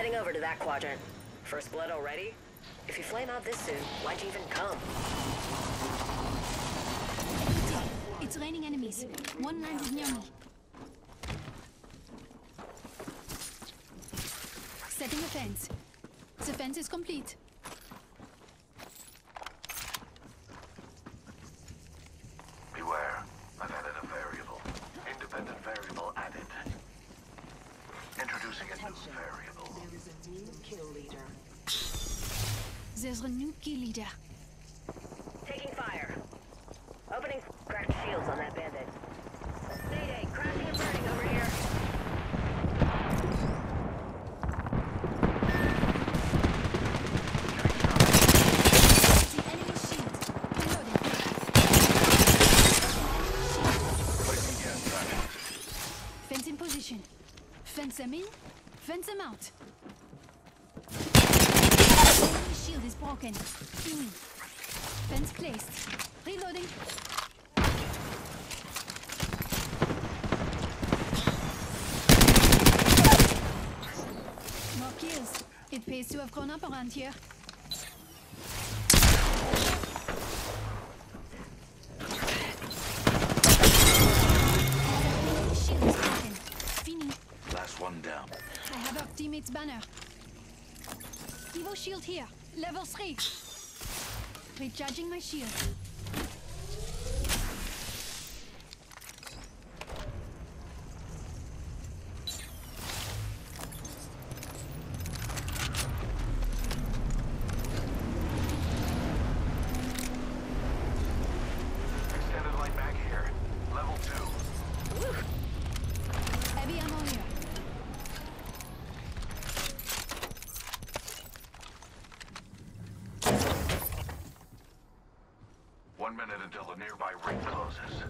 Heading over to that quadrant. First blood already? If you flame out this soon, why'd you even come? It's raining enemies. One landed near me. Setting a fence. The fence is complete. Beware. I've added a variable. Independent variable added. Introducing a new variable. There is a new kill leader. There's a new kill leader. Taking fire. Opening cracked shields on that bandit. Mayday, crashing and burning over here. The enemy shield. Reloading. Placing gas trap. Fence in position. Fence them in. Fence them out. Enemy shield is broken. Fini. Fence placed. Reloading. More kills. It pays to have grown up around here. Enemy shield is broken. Fini. Last one down. I have our teammate's banner. Evo shield here. Level 3. Recharging my shield. Extended light back here. Level 2. Heavy ammo here. One minute until the nearby ring closes.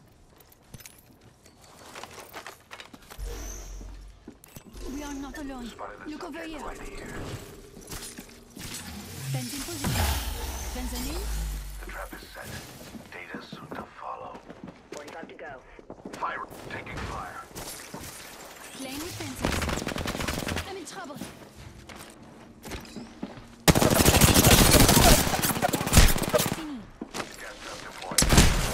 We are not alone. Spotted the Look over subject here. right here. Fence in position. Fence them in. The trap is set. Data soon to follow. 45 to go. Fire. Taking fire. Playing with fences. I'm in trouble. Fini. Gas trap deployed.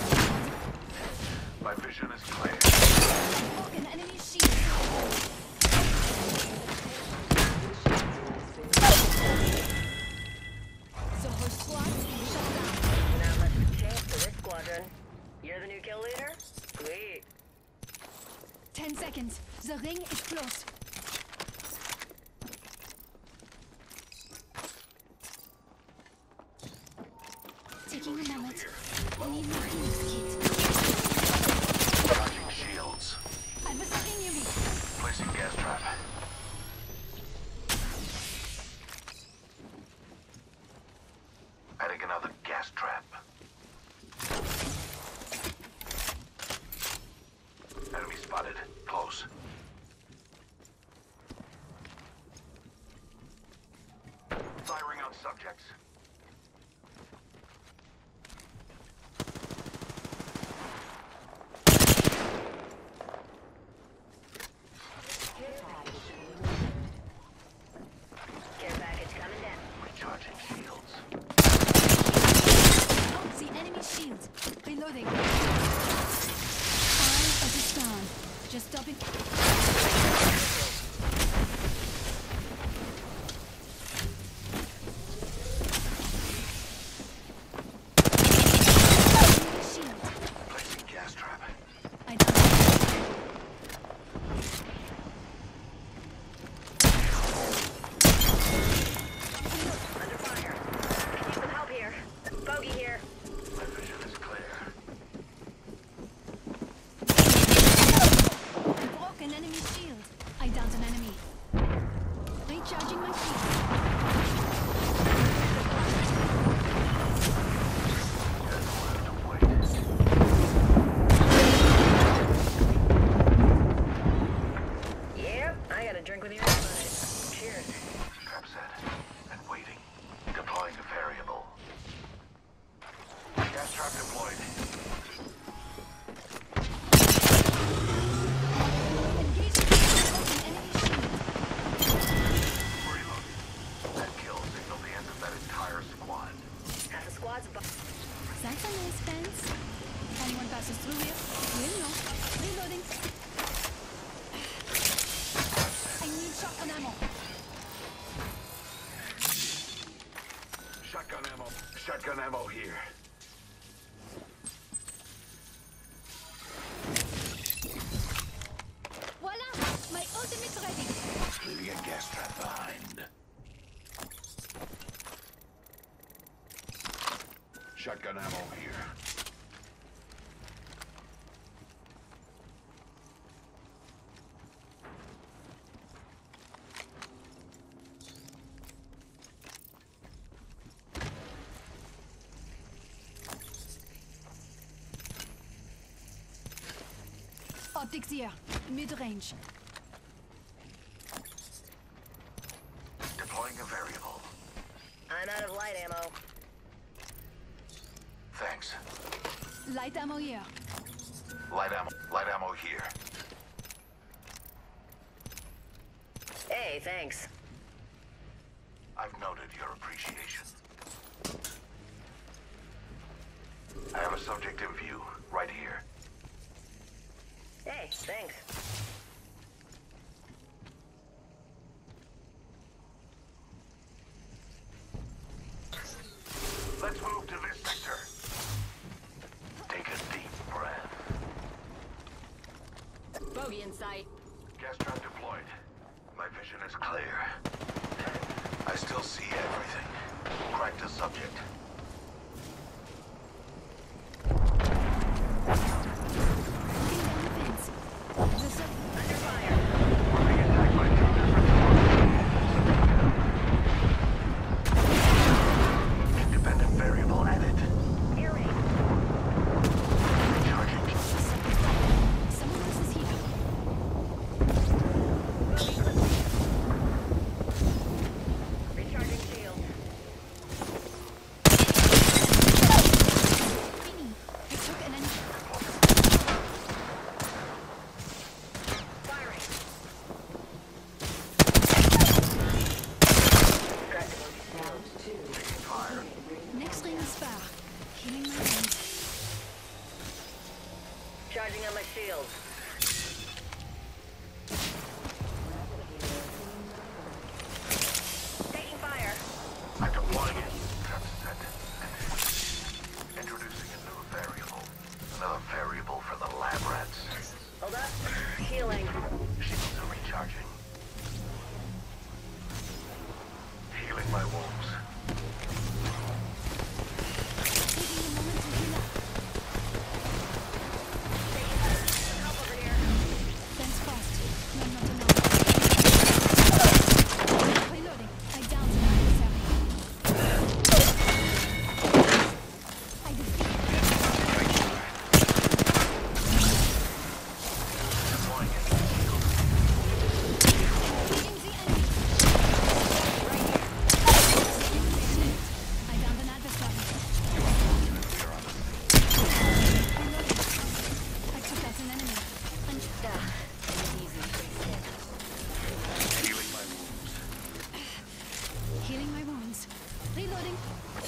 My vision is clear. Broken enemy shield. The whole squad shut down. Not much of a chance for this squadron. You're the new kill leader? Sweet. 10 seconds. The ring is close. Taking a moment. I need more Phoenix kit. Charging shields. I'm attacking you. Placing gas trap. Adding another gas trap. Enemy spotted. Close. Firing on subjects. Care package coming down. Recharging shields. The enemy shield. Reloading. Eye of the storm. Just stop it. Enemy shield. Placing gas trap. I don't. Under fire. Need some help here. Bogey here. My vision is clear. I broke an enemy shield. I downed an enemy. Recharging my shield. Yep, I got a drink with your name on it. Cheers. Trap set. And waiting. Deploying a variable. Gas trap deployed. Engaging. Broken enemy shield. Shotgun ammo here. Voila! My ultimate's ready. Leaving a gas trap behind. Shotgun ammo here. Optics here. Mid-range. Deploying a variable. I'm out of light ammo. Thanks. Light ammo here. Light ammo here. Hey, thanks. I've noted your appreciation. I have a subject in view, right here. Hey, thanks. Let's move to this sector. Take a deep breath. Bogey in sight. Gas trap deployed. My vision is clear. I still see everything. Crack the subject. Looking down the fence. The Under fire. We're being attacked by two different independent variable added. Air raid. Recharging. Someone else is here. Recharging shield. Fini. I took an enemy. Firing. Round 2. Fire. Next ring is far. Healing my wounds. Charging on my shield. Taking fire. I'm deploying it. Trap set. Introducing a new variable. Another variable for the lab rats. Hold up. Healing. Shields are recharging. Healing my wounds. Taking a moment to heal up. Help over here. Fence crossed. No, not alone. Reloading. I downed an adversary. I defeated. Deploying it. Hitting the enemy. I downed an adversary. Reloading. I took out an enemy. And Healing my wounds. healing my wounds. Reloading.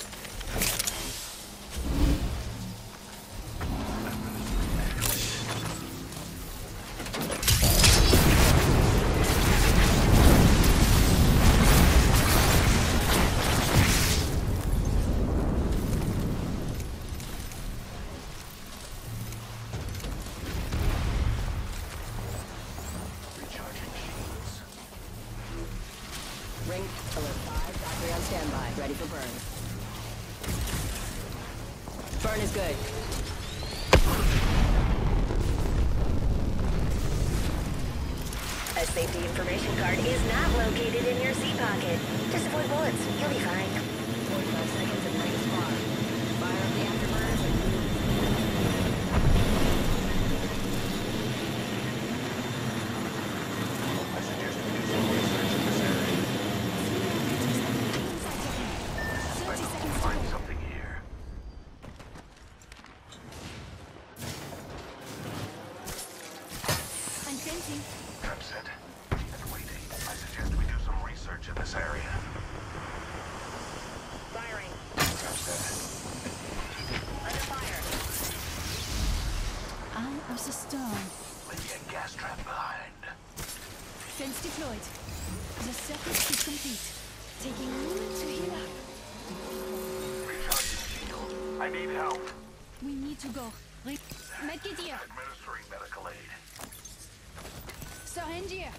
Recharging shields. Ring alert 5. Doctor on standby. Ready for burn. Burn is good. A safety information card is not located in your seat pocket. Just avoid bullets. You'll be fine. 45 seconds and ring spot. Fire up the afterburners and I suggest we do some research in this area. I 30 hope seconds we to find go. something here. I'm fencing. Trap set. And waiting. I suggest we do some research in this area. firing. Trap set. Under fire. Eye of the storm. Leaving a gas trap behind. Fence deployed. The circuit is complete. Taking a moment to heal up. Recharging shields. I need help. We need to go. Medkit here. Administering medical aid. Syringe here.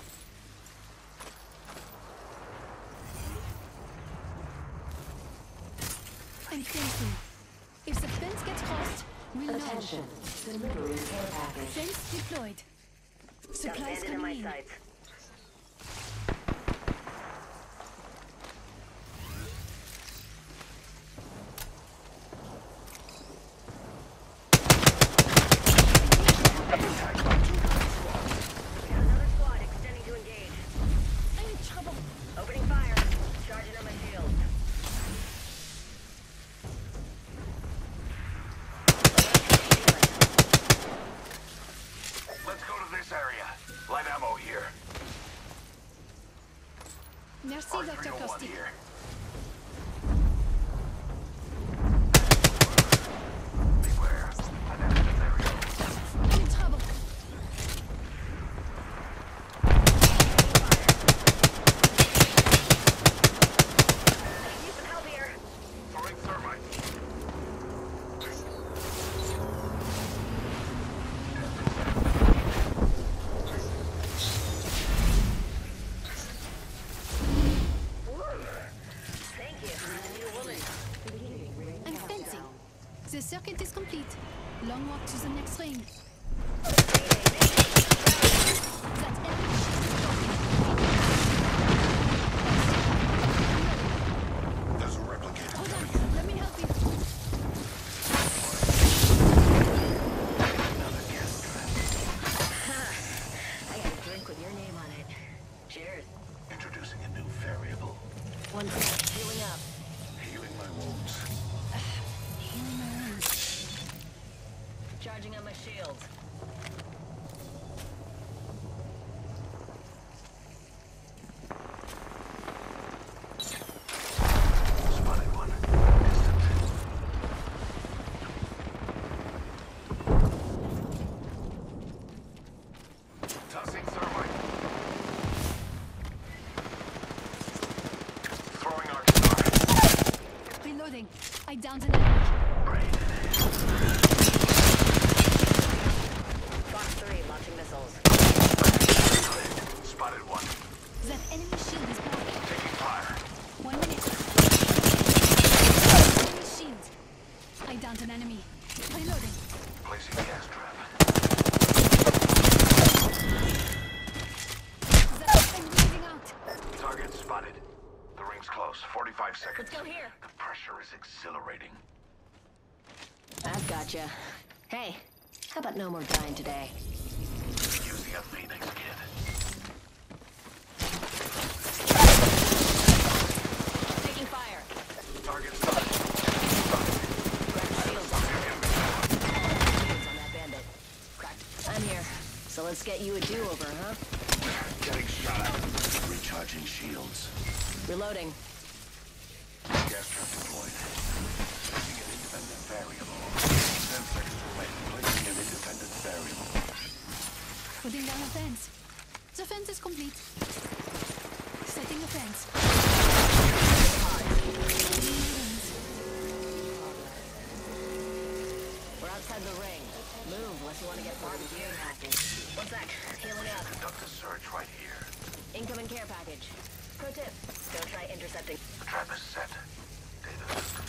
I'm fencing. If the fence gets crossed, we'll Attention. know. Delivering care package. Fence deployed. Got Supplies bandit in my coming in. sights. We got another squad extending to engage. I'm in trouble. Opening fire. Charging on my shield. Let's go to this area. Light ammo here. Merci, Dr. R301 Caustic. here. Beware. An active area. I'm in trouble. Need some help here. Throwing thermite. Thank you. You're a woman. I'm fencing. The circuit is complete. Long walk to the next ring. That enemy shield is broken. There's a replicator. Hold on. Let me help you. Another gas trap. I got a drink with your name on it. Cheers. Introducing a new variable. One sec. Healing up. Healing my wounds. Healing my wounds. Charging on my shields. Spotted one. Distant. Tossing thermite. Throwing arc star. Reloading. I downed an enemy. Brain. Fox 3 launching missiles. Spotted one. That enemy shield is broken. Taking fire. 1 minute. Enemy shield. I downed an enemy. Reloading. Placing gas trap. I'm bleeding out. Target spotted. The ring's close. 45 seconds. Let's go here. The pressure is exhilarating. I've gotcha. Hey, how about no more dying today? Using a Phoenix kit. Taking fire. Target spotted. Cracked shields on that bandit. Cracked. I'm here. So let's get you a do-over, huh? Getting shot at. Recharging shields. Reloading. Gas trap deployed. Placing an independent variable. 10 seconds remaining. Placing an independent variable. Putting down a fence. The fence is complete. Setting a fence. We're outside the ring. Move unless you want to get barbecued. One sec. Healing up. Conduct a search right here. Incoming care package. Pro tip. Don't try intercepting. The trap is set. Data system.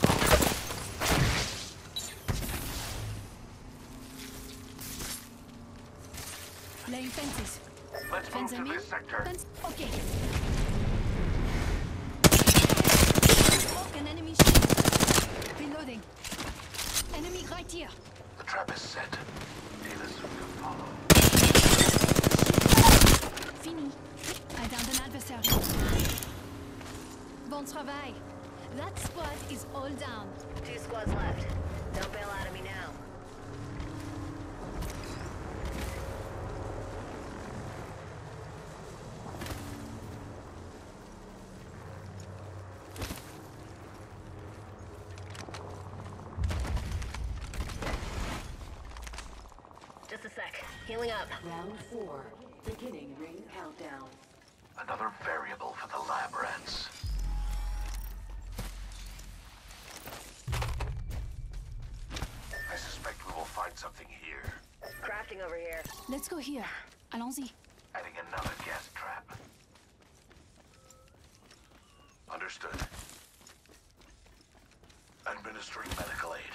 Laying fences. Let's Fence move I to mean? this sector. Fence. Okay. Broken enemy shield. Reloading. Enemy right here. The trap is set. Data soon to follow. Fini. I downed an adversary. Bon travail. That squad is all down. 2 squads left. Don't bail out of me now. Just a sec. Healing up. Round 4. Beginning ring countdown. Another variable for the lab rats. Let's go here. Allons-y. Adding another gas trap. Understood. Administering medical aid.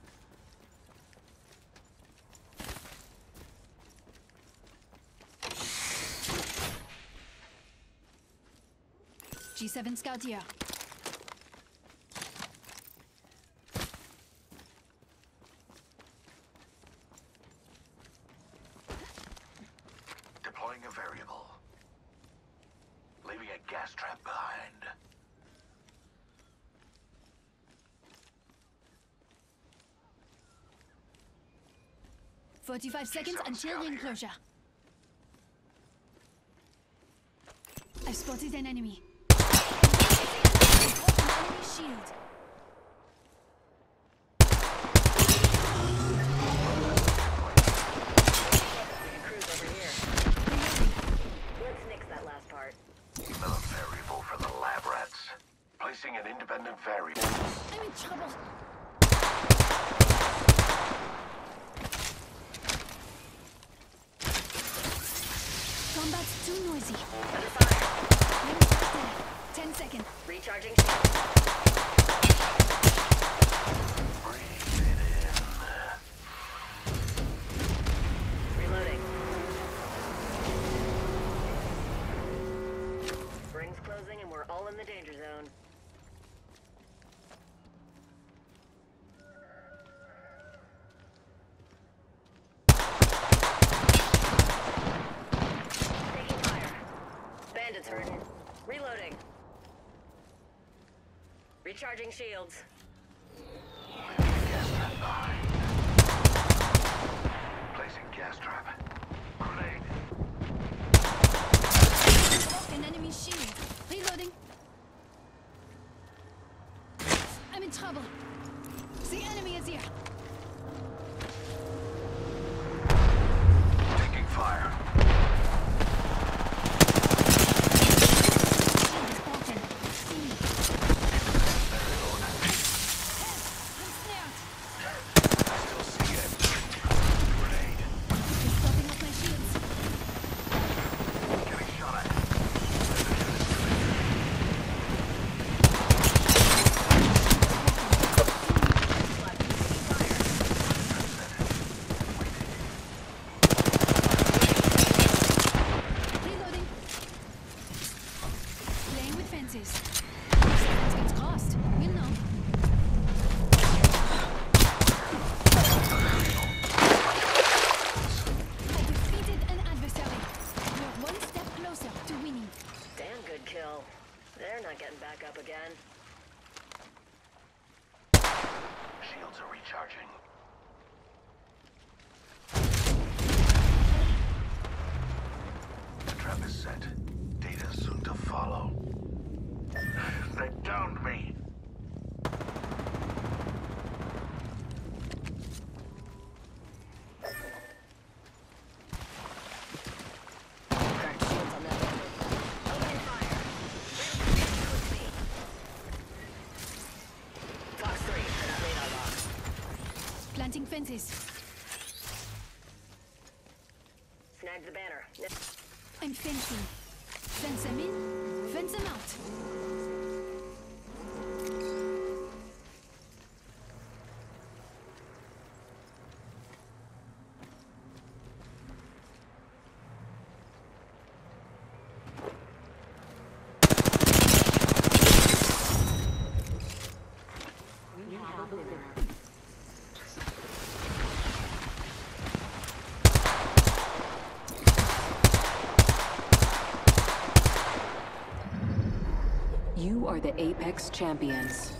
G7 scout here. Deploying a variable. Leaving a gas trap behind. G7 seconds G7 until scout ring here. closure. I've spotted an enemy. Enemy shield. We can cruise over here. Let's nix that last part. Another variable for the lab rats. Placing an independent variable. I'm in trouble. Combat's too noisy. Under fire. Ring spotted. 10 seconds. Recharging shield. Breathe it in. Reloading. Rings closing and we're all in the danger zone. Taking fire. Bandits hurting. Reloading. Recharging shields. Gas trap behind. Placing gas trap. Grenade. An enemy shield. Reloading. I'm in trouble. The enemy is here. Taking fire. Shield is broken. See me. I'm snared. I still see it. Grenade. He's stopping up my shields. Getting shot at. Reloading. Playing with fences. If someone gets crossed, we'll know. I defeated an adversary. We're one step closer to winning. Damn good kill. They're not getting back up again. Shields are recharging. The trap is set. Data soon to follow. They downed me. Cracked shields on that one. Opening fire. With me. Fox 3 for that radar box. Planting fences. Snag the banner. I'm fencing. Fence them in, fence them out. We have a winner. You are the Apex Champions.